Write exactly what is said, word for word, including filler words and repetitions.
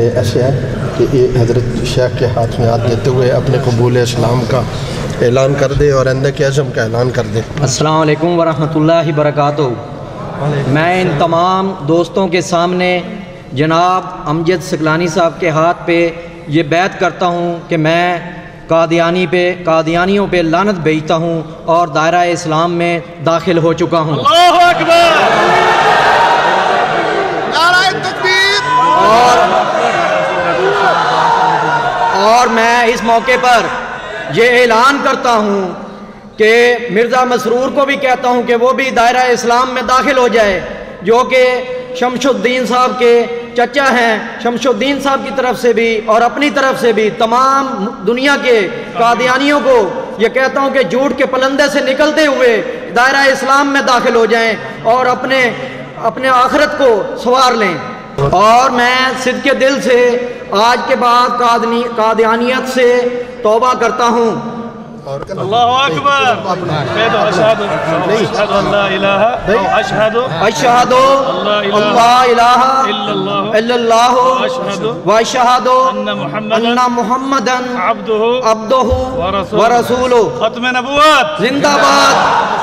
ऐसे है कि ये हज़रत शेख के हाथ में हाथ देते हुए अपने कबूल इस्लाम का ऐलान कर दे और अंदर के अज़म का ऐलान कर दे। अस्सलाम वालेकुम वरहमतुल्लाहि बरकातुहू। मैं इन तमाम दोस्तों के सामने जनाब अमजद सकलानी साहब के हाथ पे ये बैत करता हूँ कि मैं कादियानी पे कादियानियों पे लानत भेजता हूँ और दायरा इस्लाम में दाखिल हो चुका हूँ। अल्लाहु अकबर, नारे तकबीर। और और मैं इस मौके पर ये ऐलान करता हूँ कि मिर्ज़ा मसरूर को भी कहता हूँ कि वो भी दायरा इस्लाम में दाखिल हो जाए, जो कि शमशुद्दीन साहब के चचा हैं। शमशुद्दीन साहब की तरफ से भी और अपनी तरफ से भी तमाम दुनिया के कादियानियों को ये कहता हूँ कि झूठ के पलंदे से निकलते हुए दायरा इस्लाम में दाखिल हो जाएं और अपने अपने आखिरत को संवार लें। और मैं सिद्ध के दिल से आज के बाद कादनी कादियानियत से तौबा करता हूँ। अल्लाहु अकबर, अशहदु अल्ला इलाहा अशहदु अशहदु अल्ला इलाहा इल्लल्लाह व अशहदु अन्ना मुहम्मदन अब्दुहु अब्दुहु व रसूलुहु। खत्म नबुव्वत जिंदाबाद।